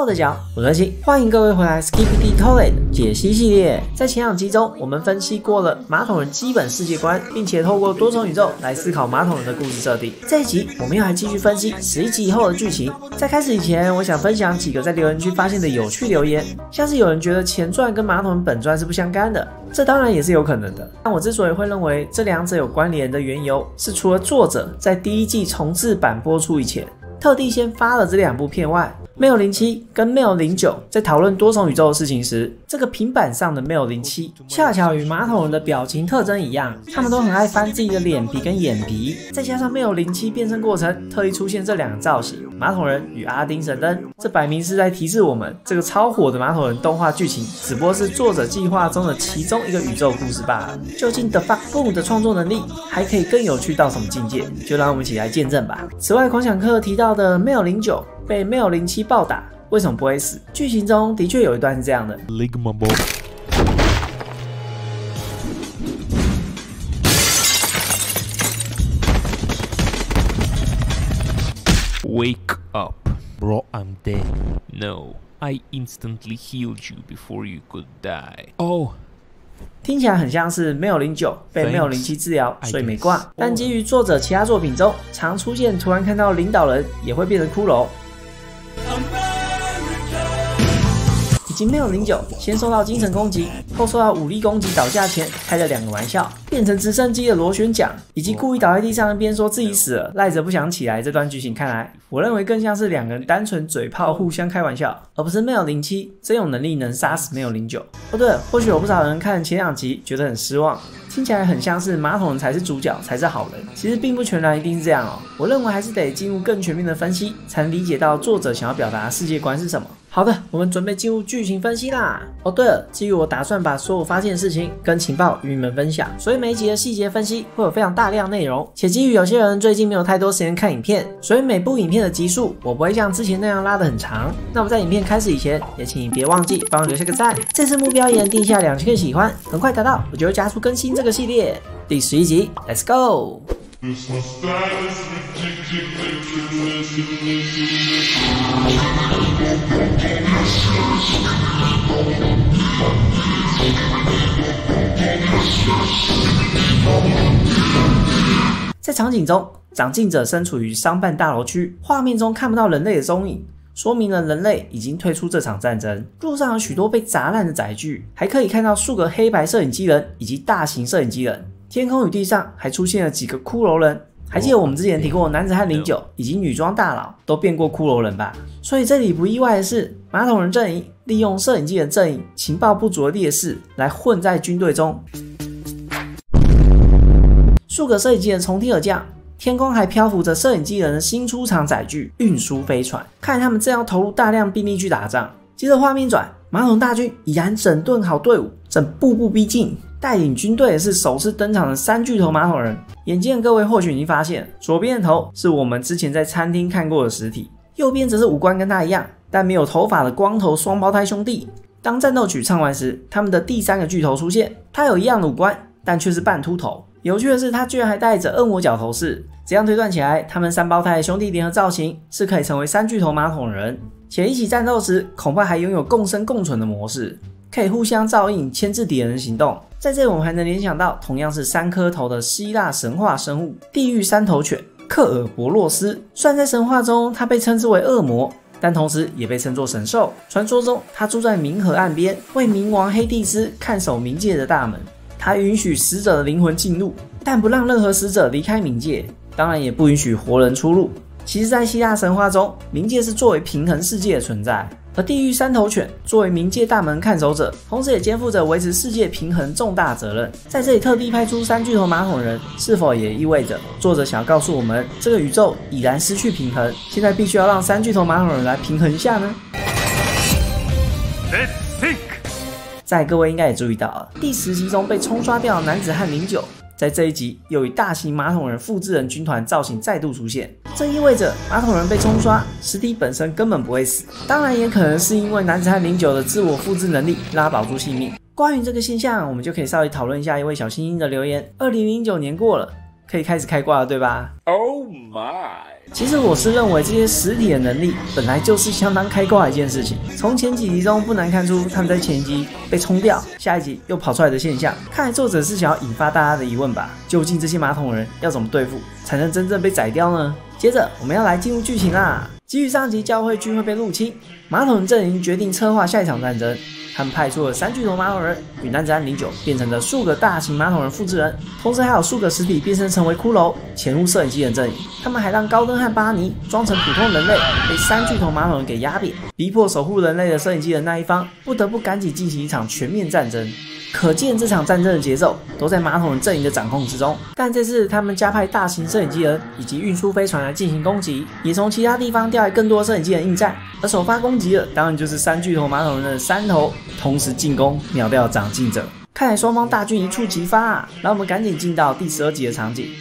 Hello， 大家好，我是瑞奇，欢迎各位回来 Skibidi Toilet 解析系列。在前两集中，我们分析过了马桶人基本世界观，并且透过多重宇宙来思考马桶人的故事设定。这一集我们要来继续分析11集以后的剧情。在开始以前，我想分享几个在留言区发现的有趣留言，像是有人觉得前传跟马桶人本传是不相干的，这当然也是有可能的。但我之所以会认为这两者有关联的缘由，是除了作者在第一季重制版播出以前，特地先发了这两部片外，Mail 07跟 Mail 09在讨论多重宇宙的事情时，这个平板上的 Mail 07恰巧与马桶人的表情特征一样，他们都很爱翻自己的脸皮跟眼皮，再加上 Mail 07变身过程特意出现这两个造型，马桶人与阿丁神灯，这摆明是在提示我们，这个超火的马桶人动画剧情只不过是作者计划中的其中一个宇宙故事罢了。究竟 The Fuck Boom 的创作能力还可以更有趣到什么境界，就让我们一起来见证吧。此外，狂想课提到的 Mail 09被 Mail 07暴打，为什么不会死？剧情中的确有一段是这样的。 Wake up, bro, I'm dead. No, I instantly healed you before you could die. Oh. 听起来很像是 Mail 09被 Mail 07治疗，所以没挂。但基于作者其他作品中常出现突然看到领导人也会变成骷髅，以及 Mail 09先受到精神攻击，后受到武力攻击倒下前开了两个玩笑，变成直升机的螺旋桨，以及故意倒在地上边说自己死了，赖着不想起来。这段剧情看来，我认为更像是两个人单纯嘴炮互相开玩笑，而不是 Mail 07真有能力能杀死 Mail 09。哦对了，或许有不少人看前两集觉得很失望，听起来很像是马桶人才是主角，才是好人。其实并不全然一定是这样哦。我认为还是得进入更全面的分析，才能理解到作者想要表达的世界观是什么。好的，我们准备进入剧情分析啦。哦对了，基于我打算把所有发现的事情跟情报与你们分享，所以每一集的细节分析会有非常大量内容，且基于有些人最近没有太多时间看影片，所以每部影片的集数我不会像之前那样拉得很长。那我在影片开始以前，也请你别忘记帮我留下个赞。这次目标也能定下2000个喜欢，很快达到，我就会加速更新这个系列。第11集 ，Let's go。在场景中，长进者身处于商办大楼区，画面中看不到人类的踪影，说明了人类已经退出这场战争。路上有许多被砸烂的载具，还可以看到数个黑白摄影机人以及大型摄影机人。天空与地上还出现了几个骷髅人，还记得我们之前提过男子汉09以及女装大佬都变过骷髅人吧？所以这里不意外的是，马桶人阵营利用摄影机人阵营情报不足的劣势来混在军队中。数个摄影机人从天而降，天空还漂浮着摄影机人的新出厂载具运输飞船，看来他们正要投入大量兵力去打仗。接着画面转，马桶大军已然整顿好队伍，正步步逼近。带领军队的是首次登场的3巨头马桶人。眼见的各位或许已经发现，左边的头是我们之前在餐厅看过的实体，右边则是五官跟他一样但没有头发的光头双胞胎兄弟。当战斗曲唱完时，他们的第3个巨头出现，他有一样的五官，但却是半秃头。有趣的是，他居然还戴着恶魔角头饰。这样推断起来，他们3胞胎的兄弟联合造型是可以成为3巨头马桶人，且一起战斗时恐怕还拥有共生共存的模式，可以互相照应，牵制敌人的行动。在这里我们还能联想到同样是3颗头的希腊神话生物地狱3头犬克尔伯洛斯。虽然在神话中它被称之为恶魔，但同时也被称作神兽。传说中它住在冥河岸边，为冥王黑帝斯看守冥界的大门。它允许死者的灵魂进入，但不让任何死者离开冥界，当然也不允许活人出入。其实在希腊神话中，冥界是作为平衡世界的存在，而地狱3头犬作为冥界大门看守者，同时也肩负着维持世界平衡重大责任。在这里特地派出3巨头马桶人，是否也意味着作者想要告诉我们，这个宇宙已然失去平衡，现在必须要让3巨头马桶人来平衡一下呢？ Let's think. 在各位应该也注意到了，第10集中被冲刷掉的男子汉09，在这一集又以大型马桶人复制人军团造型再度出现，这意味着马桶人被冲刷，实体本身根本不会死。当然也可能是因为男子汉09的自我复制能力让他保住性命。关于这个现象，我们就可以稍微讨论一下一位小星星的留言。2009年过了，可可以开始开挂了，对吧 Oh my！ 其实我是认为这些实体的能力本来就是相当开挂的一件事情。从前几集中不难看出他们在前一集被冲掉，下一集又跑出来的现象。看来作者是想要引发大家的疑问吧？究竟这些马桶人要怎么对付，才能真正被宰掉呢？接着我们要来进入剧情啦。基于上集教会聚会被入侵，马桶人阵营决定策划下一场战争。他们派出了3巨头马桶人与男子汉09变成了数个大型马桶人复制人，同时还有数个实体变身成为骷髅潜入摄影机人阵营。他们还让高登和巴尼装成普通人类，被3巨头马桶人给压扁，逼迫守护人类的摄影机人那一方不得不赶紧进行一场全面战争。可见这场战争的节奏都在马桶人阵营的掌控之中，但这次他们加派大型摄影机人以及运输飞船来进行攻击，也从其他地方调来更多摄影机人应战。而首发攻击的当然就是3巨头马桶人的3头，同时进攻秒掉长进者。看来双方大军一触即发啊！让我们赶紧进到第12集的场景。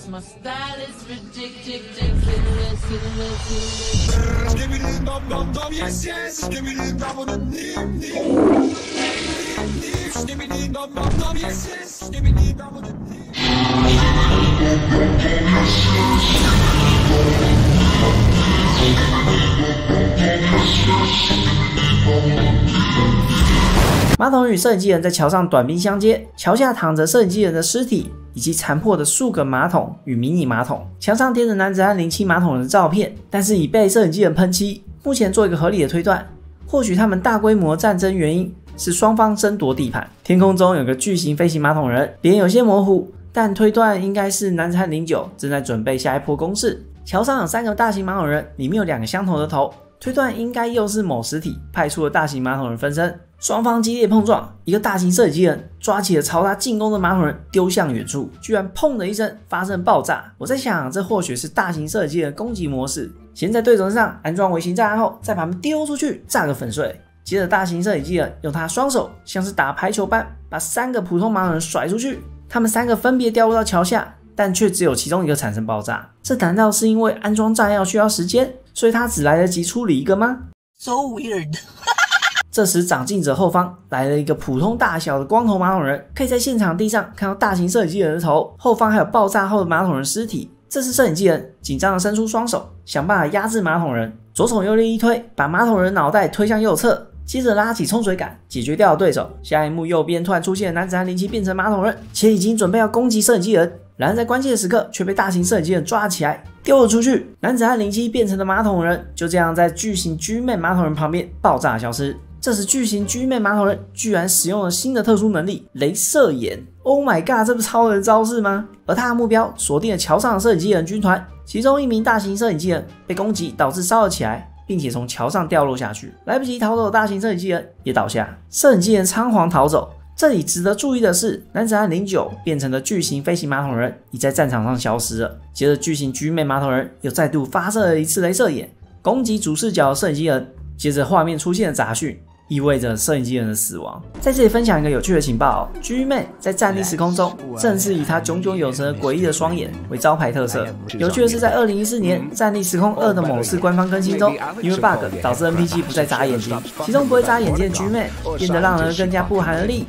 马桶人与摄影机人在桥上短兵相接，桥下躺着摄影机人的尸体，以及残破的数个马桶与迷你马桶，墙上贴着男子汉07马桶人的照片，但是已被摄影机人喷漆。目前做一个合理的推断，或许他们大规模战争原因是双方争夺地盘。天空中有个巨型飞行马桶人，脸有些模糊，但推断应该是男子汉09正在准备下一波攻势。桥上有3个大型马桶人，里面有2个相同的头，推断应该又是某实体派出的大型马桶人分身。双方激烈碰撞，一个大型摄影机人抓起了朝他进攻的马桶人，丢向远处，居然砰的一声发生爆炸。我在想，这或许是大型摄影机人的攻击模式，先在对手身上安装微型炸弹后，再把他们丢出去炸个粉碎。接着大型摄影机人用他双手像是打排球般把3个普通马桶人甩出去，他们3个分别掉落到桥下，但却只有其中一个产生爆炸。这难道是因为安装炸药需要时间，所以他只来得及处理一个吗？ So weird 这时长进者后方来了一个普通大小的光头马桶人，可以在现场地上看到大型摄影机人的头，后方还有爆炸后的马桶人尸体。这时摄影机人紧张的伸出双手，想办法压制马桶人，左手用力一推，把马桶人脑袋推向右侧，接着拉起冲水杆解决掉了对手。下一幕右边突然出现男子汉07变成马桶人，且已经准备要攻击摄影机人，然而在关键的时刻却被大型摄影机人抓了起来，丢了出去。男子汉07变成的马桶人就这样在巨型 G-Man 马桶人旁边爆炸消失。这时巨型 G-Man 马桶人居然使用了新的特殊能力雷射眼。 Oh my god， 这不是超人招式吗？而他的目标锁定了桥上的摄影机人军团，其中一名大型摄影机人被攻击导致烧了起来，并且从桥上掉落下去。来不及逃走的大型摄影机人也倒下，摄影机人仓皇逃走。这里值得注意的是，男子汉09变成的巨型飞行马桶人已在战场上消失了。接着巨型 G-Man 马桶人又再度发射了一次雷射眼，攻击主视角的摄影机人。接着画面出现了杂讯，意味着摄影机人的死亡。在这里分享一个有趣的情报G-Man 在战力时空中正是以他炯炯有神的诡异的双眼为招牌特色。有趣的是，在2014年战力时空2的某次官方更新中，因为 bug 导致 NPC 不再眨眼睛，其中不会眨眼睛的 G-Man 变得让人更加不寒而栗。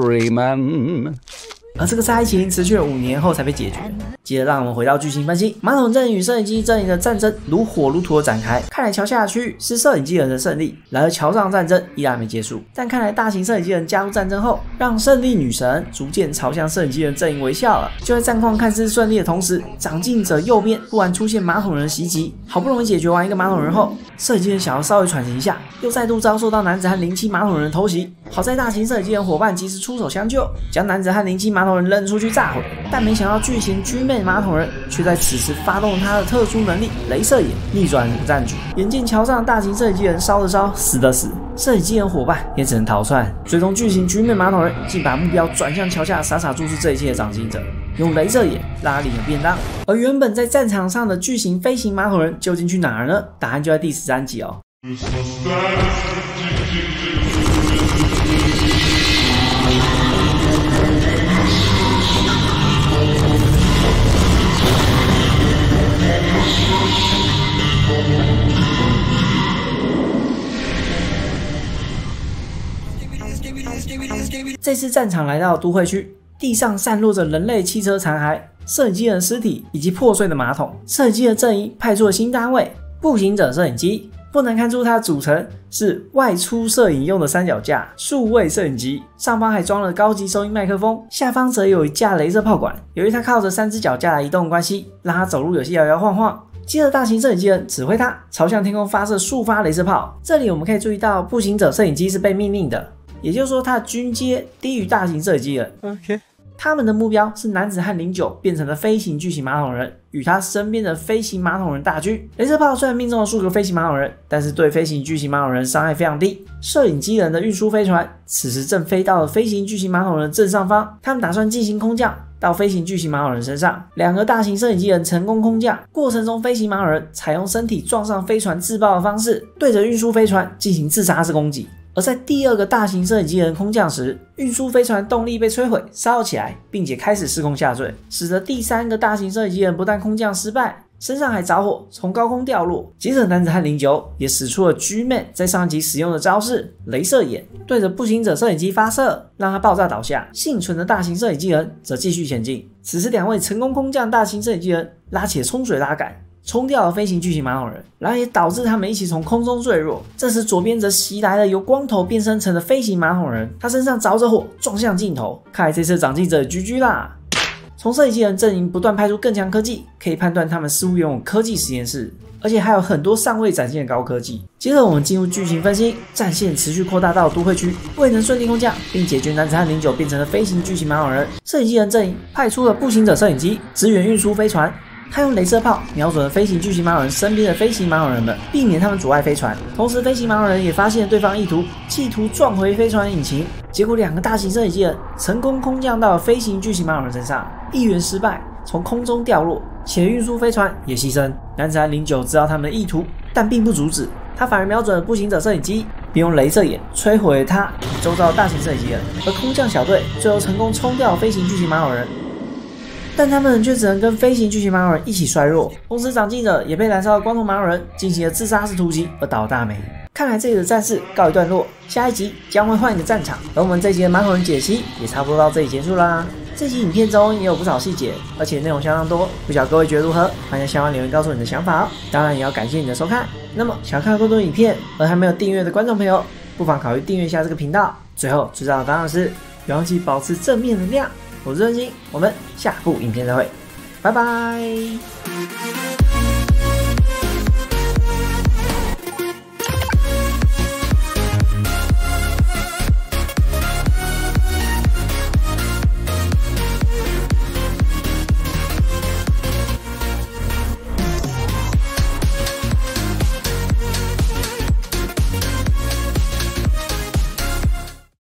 Freeman。 而这个灾情持续了5年后才被解决。接着让我们回到剧情分析，马桶阵营与摄影机阵营的战争如火如荼的展开。看来桥下的区域是摄影机人的胜利，然而桥上的战争依然没结束。但看来大型摄影机人加入战争后，让胜利女神逐渐朝向摄影机人阵营微笑了。就在战况看似顺利的同时，长进者右边突然出现马桶人袭击，好不容易解决完一个马桶人后，摄影机人想要稍微喘息一下，又再度遭受到男子汉07马桶人的偷袭。好在大型摄影机人伙伴及时出手相救，将男子汉07马桶人扔出去炸毁。但没想到巨型 G-Man 马桶人却在此时发动了他的特殊能力雷射眼，逆转整个战局。眼见桥上的大型摄影机人烧的烧，死的死，摄影机人伙伴也只能逃窜。最终巨型 G-Man 马桶人竟把目标转向桥下傻傻注视这一切的长进者，用雷射眼拉领了便当。而原本在战场上的巨型飞行马桶人究竟去哪儿呢？答案就在第13集哦。这次战场来到都会区，地上散落着人类汽车残骸， 摄影机人尸体以及破碎的马桶。摄影机的阵营派出了新单位——步行者摄影机。不难看出它的组成是外出摄影用的三脚架数位摄影机，上方还装了高级收音麦克风，下方则有一架雷射炮管。由于它靠着3只脚架来移动的关系，让它走路有些摇摇晃晃。接着大型摄影机人指挥它朝向天空发射数发雷射炮。这里我们可以注意到步行者摄影机是被命令的，也就是说它的军阶低于大型摄影机人。他们的目标是男子汉09变成了飞行巨型马桶人与他身边的飞行马桶人大军。雷射炮虽然命中了数个飞行马桶人，但是对飞行巨型马桶人伤害非常低。摄影机人的运输飞船此时正飞到了飞行巨型马桶人正上方，他们打算进行空降到飞行巨型马桶人身上。2个大型摄影机人成功空降，过程中飞行马桶人采用身体撞上飞船自爆的方式，对着运输飞船进行自杀式攻击。而在第2个大型摄影机人空降时，运输飞船动力被摧毁烧起来，并且开始失控下坠，使得第3个大型摄影机人不但空降失败，身上还着火，从高空掉落。接着男子汉09也使出了 G-Man 在上一集使用的招式雷射眼，对着步行者摄影机发射，让它爆炸倒下。幸存的大型摄影机人则继续前进。此时2位成功空降大型摄影机人拉起了冲水拉杆，冲掉了飞行巨型马桶人，然后也导致他们一起从空中坠落。这时左边则袭来了由光头变身成的飞行马桶人，他身上着着火，撞向镜头。看来这次长记者GG啦！从摄影机人阵营不断派出更强科技，可以判断他们似乎拥有科技实验室，而且还有很多尚未展现的高科技。接着我们进入剧情分析，战线持续扩大到都会区，未能顺利空降并解决男子汉09变成了飞行巨型马桶人。摄影机人阵营派出了步行者摄影机支援运输飞船。他用雷射炮瞄准了飞行巨型马桶人身边的飞行马桶人们，避免他们阻碍飞船。同时，飞行马桶人也发现了对方意图，企图撞回飞船引擎。结果，2个大型摄影机人成功空降到了飞行巨型马桶人身上，一员失败，从空中掉落，且运输飞船也牺牲。男子汉09知道他们的意图，但并不阻止，他反而瞄准了步行者摄影机，并用雷射眼摧毁了他与周遭的大型摄影机人。而空降小队最后成功冲掉了飞行巨型马桶人。但他们却只能跟飞行巨型马桶人一起衰弱，同时长记者也被燃烧的光头马桶人进行了自杀式突击而倒大霉。看来这里的战事告一段落，下一集将会换一个战场。而我们这集的马桶人解析也差不多到这里结束啦。这集影片中也有不少细节，而且内容相当多，不晓得各位觉得如何？欢迎下方留言告诉你的想法哦。当然也要感谢你的收看。那么想看更多影片而还没有订阅的观众朋友，不妨考虑订阅一下这个频道。最后最重要的当然是别忘记保持正面能量。我是任心，我们下部影片再会，拜拜。